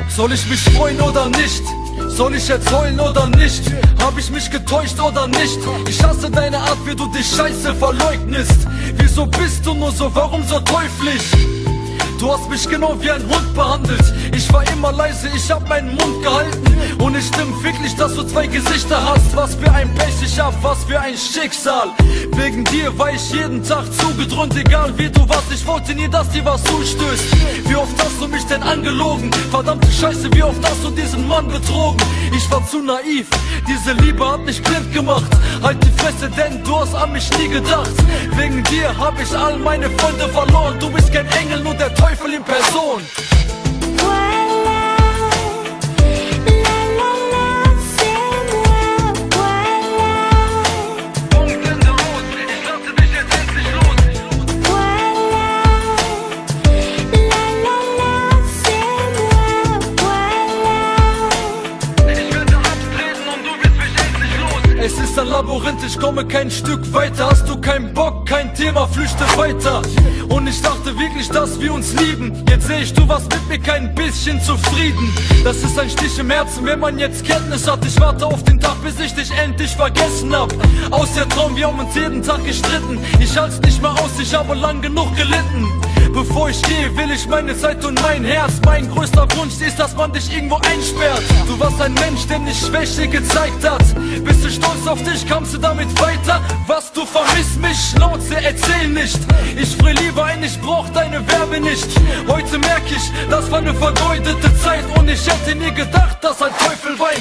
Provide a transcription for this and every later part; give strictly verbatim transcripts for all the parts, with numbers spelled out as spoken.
Soll ich mich freuen oder nicht? Soll ich jetzt heulen oder nicht? Hab ich mich getäuscht oder nicht? Ich hasse deine Art, wie du dich scheiße verleugnest. Wieso bist du nur so, warum so teuflisch? Du hast mich genau wie ein Hund behandelt. Ich war immer leise, ich hab meinen Mund gehalten. Und es stimmt wirklich, dass du zwei Gesichter hast. Was für ein Pech ich hab, was für ein Schicksal. Wegen dir war ich jeden Tag zugedröhnt. Egal wie du warst, ich wollte nie, dass dir was zustößt. Wie oft hast du mich denn angelogen? Verdammte Scheiße, wie oft hast du diesen Mann betrogen? Ich war zu naiv, diese Liebe hat mich blind gemacht. Halt die Fresse, denn du hast an mich nie gedacht. Wegen dir hab ich all meine Freunde verloren. Du bist kein Engel, nur der Teufel in Person. Es ist ein Labyrinth, ich komme kein Stück weiter. Hast du keinen Bock, kein Thema, flüchte weiter. Und ich dachte wirklich, dass wir uns lieben. Jetzt seh ich, du warst mit mir kein bisschen zufrieden. Das ist ein Stich im Herzen, wenn man jetzt Kenntnis hat. Ich warte auf den Tag, bis ich dich endlich vergessen hab. Aus der Traum, wir haben uns jeden Tag gestritten. Ich halt's nicht mehr aus, ich habe lang genug gelitten. Bevor ich gehe, will ich meine Zeit und mein Herz. Mein größter Wunsch ist, dass man dich irgendwo einsperrt. Du warst ein Mensch, der nicht Schwäche gezeigt hat. Bist du stolz auf dich, kamst du damit weiter? Was, du vermisst mich? Schnauze, erzähl nicht. Ich frier lieber ein, ich brauch deine Werbe nicht. Heute merk ich, das war eine vergeudete Zeit. Und ich hätte nie gedacht, dass ein Teufel weint.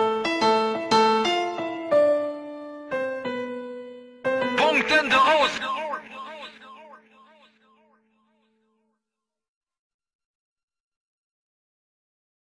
Punkt, Ende, aus!